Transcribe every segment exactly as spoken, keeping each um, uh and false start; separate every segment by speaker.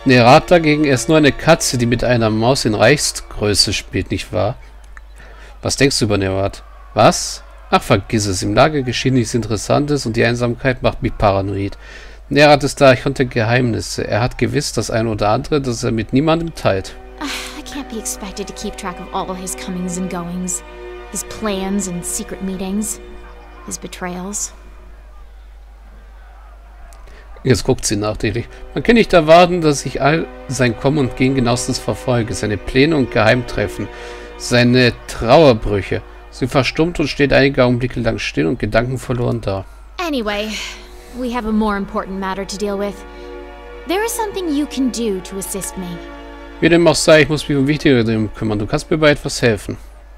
Speaker 1: Nerat dagegen ist nur eine Katze, die mit einer Maus in Reichsgröße spielt, nicht wahr? Was denkst du über Nerat? Was? Ach, vergiss es. Im Lager geschieht nichts Interessantes und die Einsamkeit macht mich paranoid. Nerat ist da, ich konnte Geheimnisse. Er hat gewiss das eine oder andere, das er mit niemandem teilt.
Speaker 2: I can't be expected to keep track of all his comings and goings. His plans and secret meetings. His betrayals.
Speaker 1: Jetzt guckt sie nachdenklich. Man kann nicht erwarten, dass ich all sein Kommen und Gehen genauestens verfolge. Seine Pläne und Geheimtreffen. Seine Trauerbrüche. Sie verstummt und steht einige Augenblicke lang still und gedankenverloren da.
Speaker 2: Anyway, we have a more important matter to deal with. There is something you can do to assist me.
Speaker 1: Wie dem auch sei, ich muss mich um wichtigere Dinge kümmern. Du kannst mir bei etwas helfen.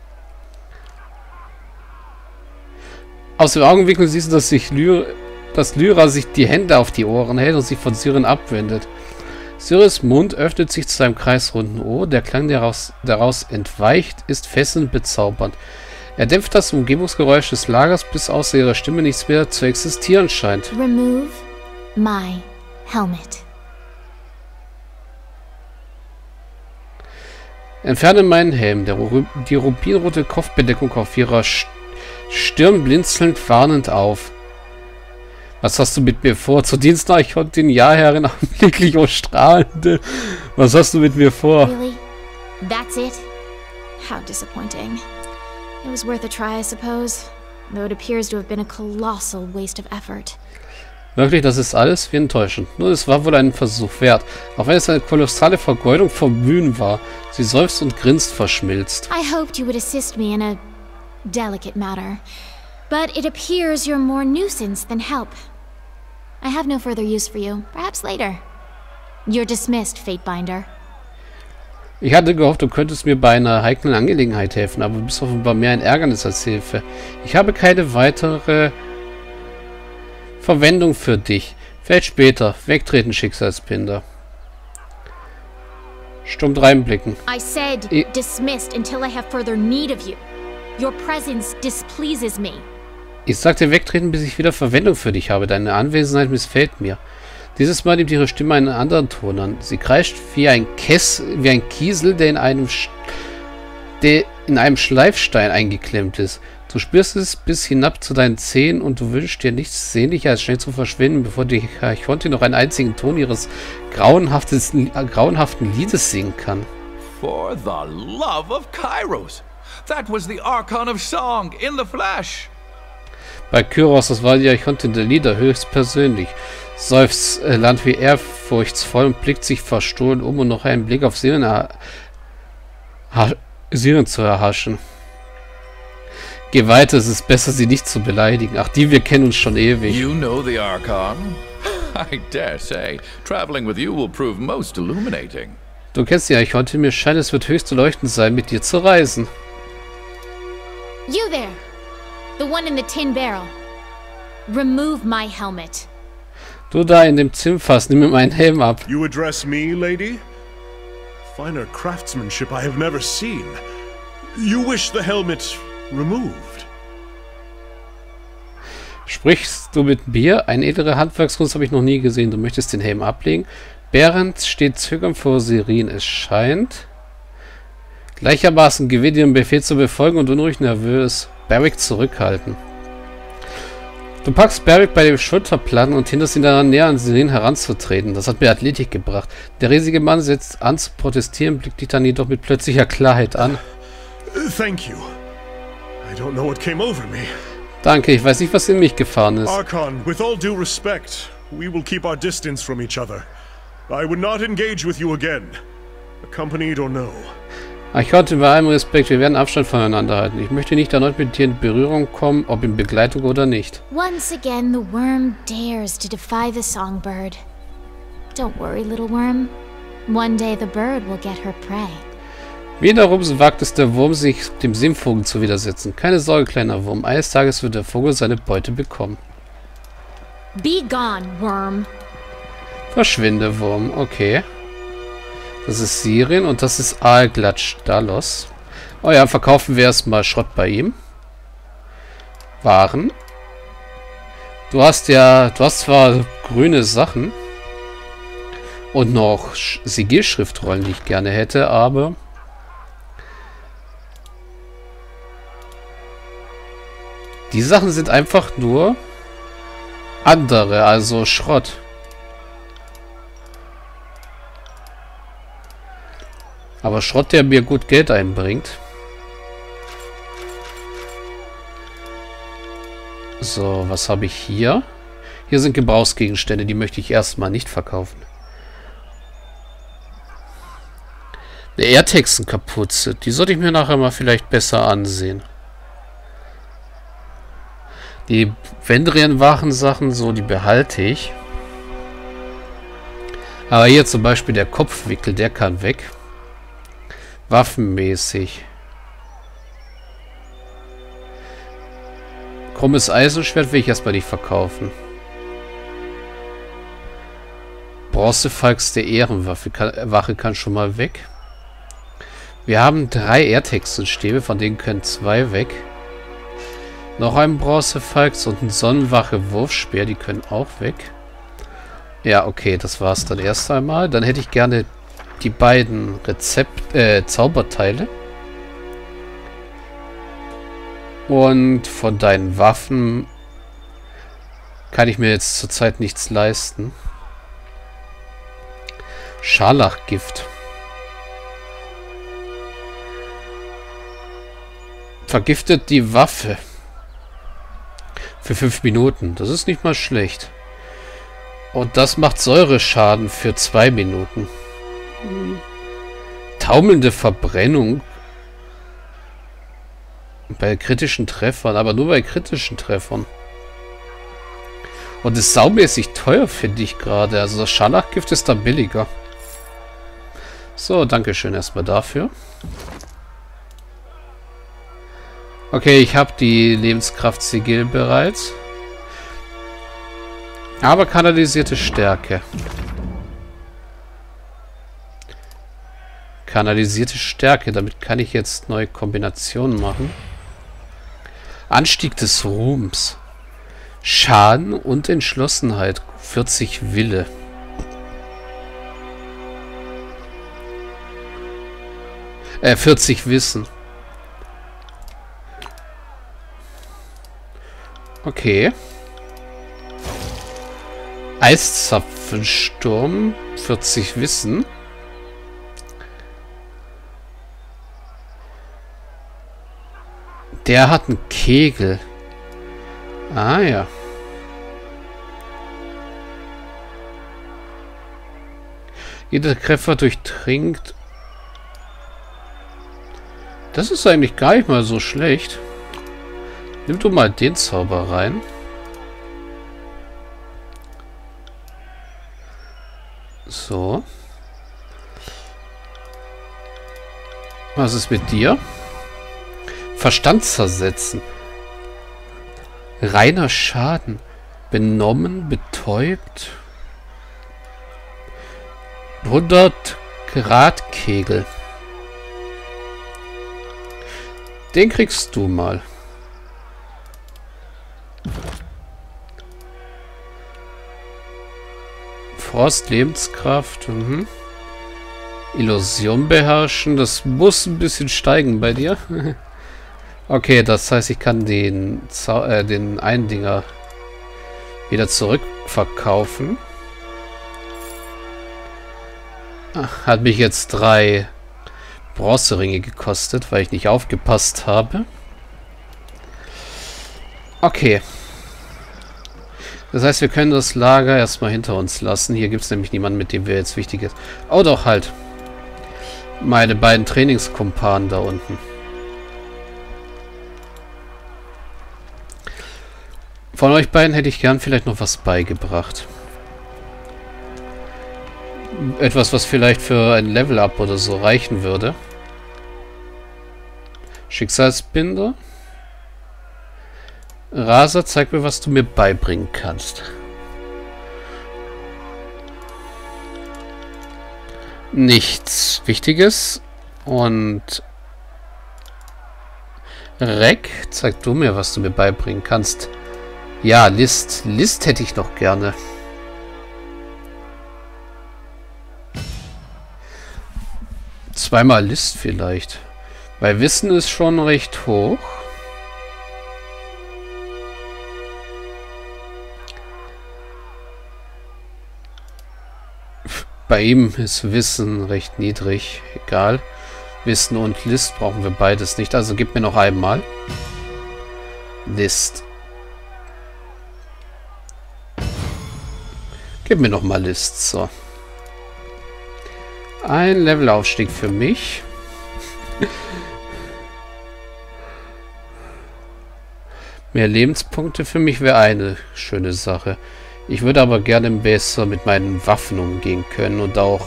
Speaker 1: Aus dem Augenwinkel siehst du, dass sich Lyra, dass Lyra sich die Hände auf die Ohren hält und sich von Syren abwendet. Syris Mund öffnet sich zu einem kreisrunden O. Der Klang, der daraus, daraus entweicht, ist fesselnd bezaubernd. Er dämpft das Umgebungsgeräusch des Lagers, bis außer ihrer Stimme nichts mehr zu existieren scheint.
Speaker 2: Remove my helmet.
Speaker 1: Entferne meinen Helm. Der, die rubinrote Kopfbedeckung auf ihrer Stirn blinzelnd warnend auf. Was hast du mit mir vor? Zur Dienstnachrichtin, ja, Herrin, augenblicklich, oh strahlende. Was hast du mit mir vor?
Speaker 2: Really? That's it? How disappointing. It was worth a try, I suppose. Though it appears to have been a colossal waste of effort.
Speaker 1: Wirklich, das ist alles? Wie enttäuschend. Nur es war wohl einen Versuch wert. Auch wenn es eine kolossale Vergeudung von Mühen war. Sie seufzt und grinst verschmilzt.
Speaker 2: I hoped you would assist me in a delicate matter. But it appears you're more nuisance than help. I have no further use for you. Perhaps later. You're dismissed, Fatebinder.
Speaker 1: Ich hatte gehofft, du könntest mir bei einer heiklen Angelegenheit helfen, aber du bist offenbar mehr ein Ärgernis als Hilfe. Ich habe keine weitere Verwendung für dich. Vielleicht später. Wegtreten, Schicksalspinder. Stumm reinblicken.
Speaker 2: I said I dismissed until I have further need of you. Your presence displeases me.
Speaker 1: Ich sagte wegtreten, bis ich wieder Verwendung für dich habe. Deine Anwesenheit missfällt mir. Dieses Mal nimmt ihre Stimme einen anderen Ton an. Sie kreischt wie ein Kess, wie ein Kiesel, der in einem Sch der in einem Schleifstein eingeklemmt ist. Du spürst es bis hinab zu deinen Zehen und du wünschst dir nichts sehnlicher, als schnell zu verschwinden, bevor die Archonte noch einen einzigen Ton ihres grauenhaften, grauenhaften Liedes singen kann.
Speaker 3: For the love of Kairos! That was the Archon of Song in the flesh!
Speaker 1: Bei Kyros, das war die Archonte der Lieder, höchstpersönlich. Seufzt äh, Land wie ehrfurchtsvoll und blickt sich verstohlen um, um noch einen Blick auf Siren, Siren zu erhaschen. Geh weiter, es ist besser, sie nicht zu beleidigen. Ach, die, wir kennen uns schon ewig.
Speaker 3: You know the Archon? I dare say, traveling with you will prove most illuminating.
Speaker 1: Du kennst die Archonte, mir scheint, es wird höchst leuchtend sein, mit dir zu reisen.
Speaker 2: You there! The one in the tin barrel. Remove my helmet.
Speaker 1: Du da in dem Zinnfass, nimm mir meinen Helm ab.
Speaker 4: You address me, lady? Finer craftsmanship I have never seen. You wish the helmet removed.
Speaker 1: Sprichst du mit mir? Eine edlere Handwerkskunst habe ich noch nie gesehen. Du möchtest den Helm ablegen? Berend steht zögernd vor Sirin. Es scheint gleichermaßen gewillt, ihren Befehl zu befolgen und unruhig nervös. Barrick zurückhalten. Du packst Barrick bei dem Schulterplatten und hinderst ihn daran, näher an Sirin heranzutreten. Das hat mir Athletik gebracht. Der riesige Mann setzt an zu protestieren, blickt dich dann jedoch mit plötzlicher Klarheit an.
Speaker 4: Thank you. I don't know what came over me.
Speaker 1: Danke, ich weiß nicht, was in mich gefahren ist.
Speaker 4: Archon, with all due respect, we will keep our distance from each other. I would not engage with you again, accompanied or no.
Speaker 1: Archonte, bei allem Respekt, wir werden Abstand voneinander halten. Ich möchte nicht erneut mit dir in Berührung kommen, ob in Begleitung oder nicht.
Speaker 2: Once again, the worm dares to defy the songbird. Don't worry, little worm. One day the bird will get her prey.
Speaker 1: Wiederum wagt es der Wurm, sich dem Singvogel zu widersetzen. Keine Sorge, kleiner Wurm. Eines Tages wird der Vogel seine Beute bekommen.
Speaker 2: Be gone, worm.
Speaker 1: Verschwinde, Wurm. Okay. Das ist Sirin und das ist Aalglatsch Dalos. Oh ja, verkaufen wir erstmal Schrott bei ihm. Waren. Du hast ja, du hast zwar grüne Sachen. Und noch Sigilschriftrollen, die ich gerne hätte, aber die Sachen sind einfach nur andere, also Schrott. Aber Schrott, der mir gut Geld einbringt. So, was habe ich hier? Hier sind Gebrauchsgegenstände, die möchte ich erstmal nicht verkaufen. Eine Airtexen-Kapuze, die sollte ich mir nachher mal vielleicht besser ansehen. Die Vendrian-Wachen-Sachen, so, die behalte ich. Aber hier zum Beispiel der Kopfwickel, der kann weg. Waffenmäßig. Krummes Eisenschwert will ich erstmal nicht verkaufen. Bronzefalks der Ehrenwaffe kann, Wache kann schon mal weg. Wir haben drei Airtexen-Stäbe, von denen können zwei weg. Noch ein Bronzefalks und ein Sonnenwache-Wurfspeer, die können auch weg. Ja, okay, das war's dann erst einmal. Dann hätte ich gerne die beiden Rezept, äh, Zauberteile. Und von deinen Waffen kann ich mir jetzt zurzeit nichts leisten. Scharlachgift. Vergiftet die Waffe. Für fünf Minuten. Das ist nicht mal schlecht. Und das macht Säureschaden für zwei Minuten. Hm. Taumelnde Verbrennung. Bei kritischen Treffern. Aber nur bei kritischen Treffern. Und ist saumäßig teuer, finde ich gerade. Also das Scharlachgift ist da billiger. So, dankeschön erstmal dafür. Okay, ich habe die Lebenskraft-Sigil bereits. Aber kanalisierte Stärke. Kanalisierte Stärke, damit kann ich jetzt neue Kombinationen machen. Anstieg des Ruhms. Schaden und Entschlossenheit. vierzig Wille. Äh, vierzig Wissen. Okay. Eiszapfensturm. vierzig Wissen. Der hat einen Kegel. Ah ja. Jeder Treffer durchdringt. Das ist eigentlich gar nicht mal so schlecht. Nimm du mal den Zauber rein. So. Was ist mit dir? Verstand zersetzen. Reiner Schaden. Benommen, betäubt. hundert Grad Kegel. Den kriegst du mal. Frost, Lebenskraft. Mhm. Illusion beherrschen. Das muss ein bisschen steigen bei dir. Okay, das heißt, ich kann den, Zau äh, den Eindinger wieder zurückverkaufen. Ach, hat mich jetzt drei Bronzeringe gekostet, weil ich nicht aufgepasst habe. Okay. Das heißt, wir können das Lager erstmal hinter uns lassen. Hier gibt es nämlich niemanden, mit dem wir jetzt wichtig ist. Oh doch, halt. Meine beiden Trainingskumpanen da unten. Von euch beiden hätte ich gern vielleicht noch was beigebracht. Etwas, was vielleicht für ein Level-Up oder so reichen würde. Schicksalsbinder. Rasa, zeig mir, was du mir beibringen kannst. Nichts Wichtiges. Und Rek, zeig du mir, was du mir beibringen kannst. Ja, List. List hätte ich noch gerne. Zweimal List vielleicht. Weil Wissen ist schon recht hoch. Bei ihm ist Wissen recht niedrig. Egal. Wissen und List brauchen wir beides nicht. Also gib mir noch einmal. List. Gib mir noch mal List. So. Ein Levelaufstieg für mich. Mehr Lebenspunkte für mich wäre eine schöne Sache. Ich würde aber gerne besser mit meinen Waffen umgehen können und auch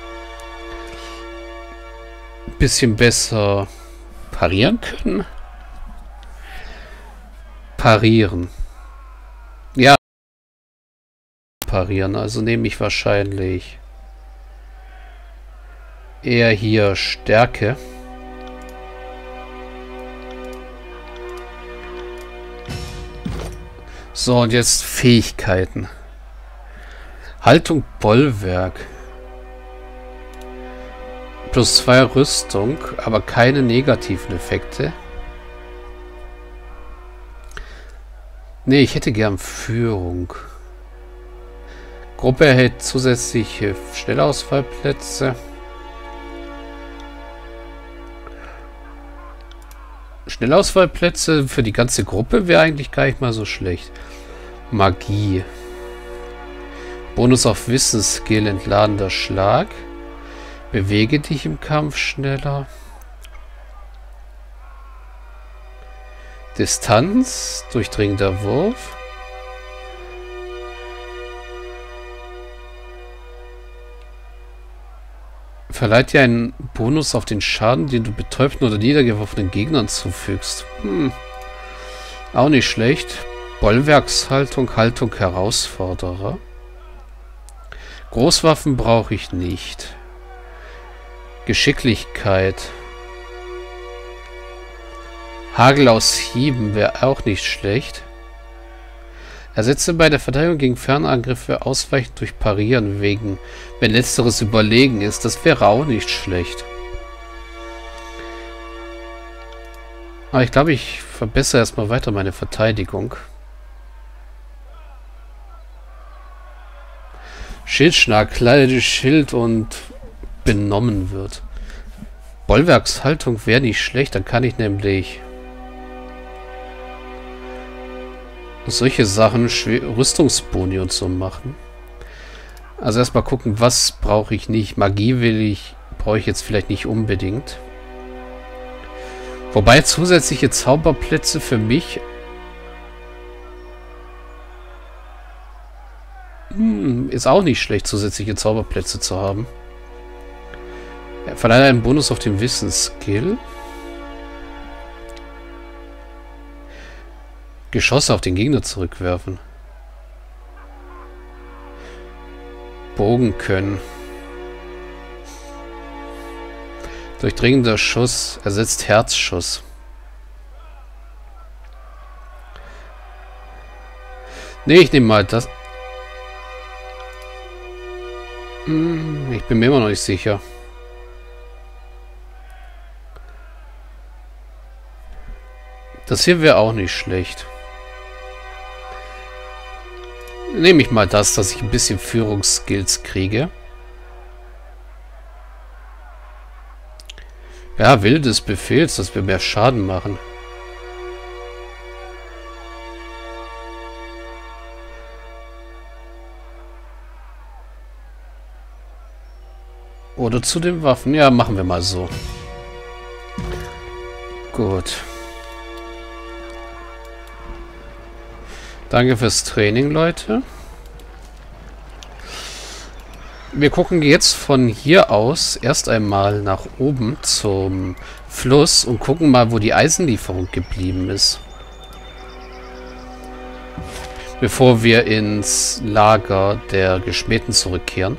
Speaker 1: ein bisschen besser parieren können. Parieren. Ja. Parieren. Also nehme ich wahrscheinlich eher hier Stärke. So, und jetzt Fähigkeiten. Haltung Bollwerk. Plus zwei Rüstung, aber keine negativen Effekte. Nee, ich hätte gern Führung. Gruppe erhält zusätzliche Schnellausfallplätze. Schnellausfallplätze für die ganze Gruppe wäre eigentlich gar nicht mal so schlecht. Magie. Bonus auf Wissensskill, entladender Schlag. Bewege dich im Kampf schneller. Distanz, durchdringender Wurf. Verleiht dir einen Bonus auf den Schaden, den du betäubten oder niedergeworfenen Gegnern zufügst. Hm. Auch nicht schlecht. Bollwerkshaltung, Haltung Herausforderer. Großwaffen brauche ich nicht. Geschicklichkeit. Hagel aus Hieben wäre auch nicht schlecht. Ersetze bei der Verteidigung gegen Fernangriffe ausweichen durch Parieren wegen, wenn letzteres überlegen ist. Das wäre auch nicht schlecht. Aber ich glaube, ich verbessere erstmal weiter meine Verteidigung. Schildschnarr, kleidet Schild und benommen wird. Bollwerkshaltung wäre nicht schlecht, dann kann ich nämlich solche Sachen, Rüstungsboni und so machen. Also erstmal gucken, was brauche ich nicht. Magie will ich, brauche ich jetzt vielleicht nicht unbedingt. Wobei zusätzliche Zauberplätze für mich hm, ist auch nicht schlecht, zusätzliche Zauberplätze zu haben. Ja, verleiht einen Bonus auf den Wissensskill. Geschosse auf den Gegner zurückwerfen. Bogen können. Durchdringender Schuss ersetzt Herzschuss. Nee, ich nehme mal das. Hm, ich bin mir immer noch nicht sicher. Das hier wäre auch nicht schlecht. Nehme ich mal das, dass ich ein bisschen Führungsskills kriege. Ja, Wille des Befehls, dass wir mehr Schaden machen. Oder zu den Waffen. Ja, machen wir mal so. Gut. Danke fürs Training, Leute. Wir gucken jetzt von hier aus erst einmal nach oben zum Fluss und gucken mal, wo die Eisenlieferung geblieben ist. Bevor wir ins Lager der Geschmähten zurückkehren.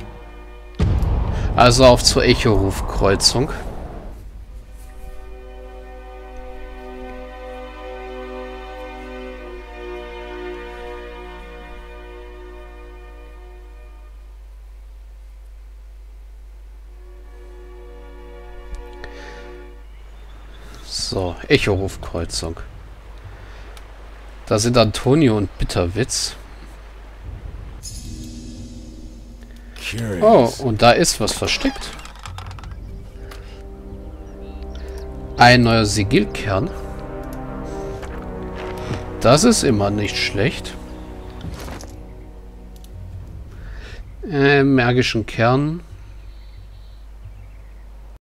Speaker 1: Also auf zur Echo-Ruf-Kreuzung. So, Echo-Hofkreuzung. Da sind Antonio und Bitterwitz. Oh, und da ist was versteckt. Ein neuer Sigilkern. Das ist immer nicht schlecht. Äh, magischen Kern.